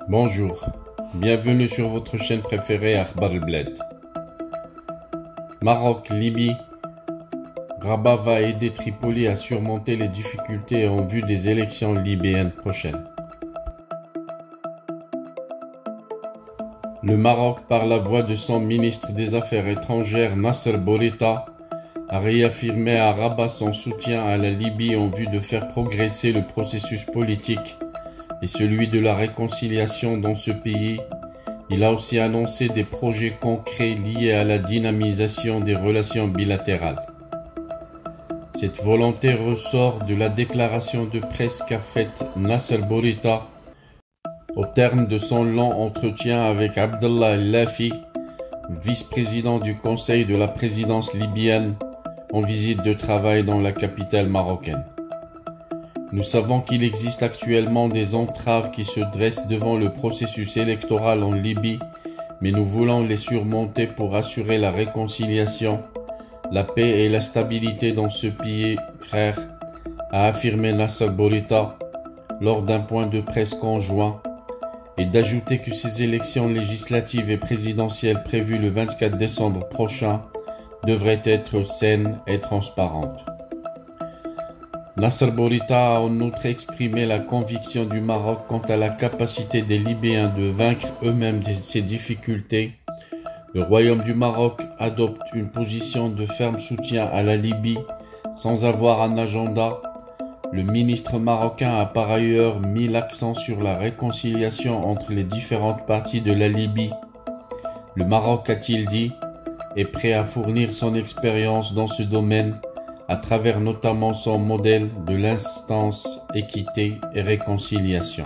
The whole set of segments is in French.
Bonjour, bienvenue sur votre chaîne préférée Akhbar El Bled. Maroc, Libye. Rabat va aider Tripoli à surmonter les difficultés en vue des élections libyennes prochaines. Le Maroc, par la voix de son ministre des Affaires étrangères Nasser Bourita, a réaffirmé à Rabat son soutien à la Libye en vue de faire progresser le processus politique et celui de la réconciliation dans ce pays. Il a aussi annoncé des projets concrets liés à la dynamisation des relations bilatérales. Cette volonté ressort de la déclaration de presse qu'a faite Nasser Bourita au terme de son long entretien avec Abdallah El-Lafi, vice-président du Conseil de la présidence libyenne, en visite de travail dans la capitale marocaine. Nous savons qu'il existe actuellement des entraves qui se dressent devant le processus électoral en Libye, mais nous voulons les surmonter pour assurer la réconciliation, la paix et la stabilité dans ce pays, frère, a affirmé Nasser Bourita lors d'un point de presse conjoint, et d'ajouter que ces élections législatives et présidentielles prévues le 24 décembre prochain devraient être saines et transparentes. Nasser Bourita a en outre exprimé la conviction du Maroc quant à la capacité des Libyens de vaincre eux-mêmes ces difficultés. Le Royaume du Maroc adopte une position de ferme soutien à la Libye sans avoir un agenda. Le ministre marocain a par ailleurs mis l'accent sur la réconciliation entre les différentes parties de la Libye. Le Maroc, a-t-il dit, est prêt à fournir son expérience dans ce domaine, à travers notamment son modèle de l'instance équité et réconciliation.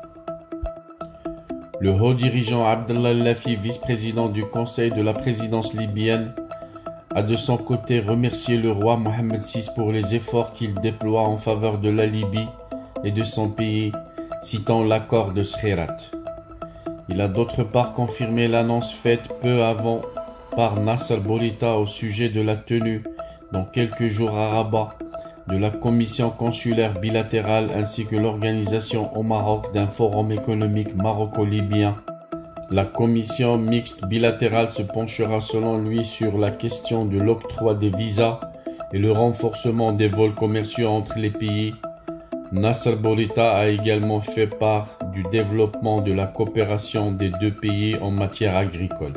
Le haut dirigeant Abdallah El-Lafi, vice-président du Conseil de la présidence libyenne, a de son côté remercié le roi Mohammed VI pour les efforts qu'il déploie en faveur de la Libye et de son pays, citant l'accord de Skhirat. Il a d'autre part confirmé l'annonce faite peu avant par Nasser Bourita au sujet de la tenue, dans quelques jours à Rabat, de la commission consulaire bilatérale ainsi que l'organisation au Maroc d'un forum économique maroco-libyen. La commission mixte bilatérale se penchera selon lui sur la question de l'octroi des visas et le renforcement des vols commerciaux entre les pays. Nasser Bourita a également fait part du développement de la coopération des deux pays en matière agricole.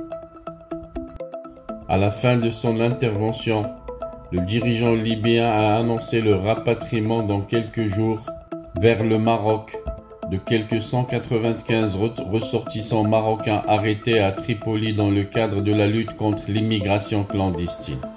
À la fin de son intervention, le dirigeant libyen a annoncé le rapatriement dans quelques jours vers le Maroc de quelques 195 ressortissants marocains arrêtés à Tripoli dans le cadre de la lutte contre l'immigration clandestine.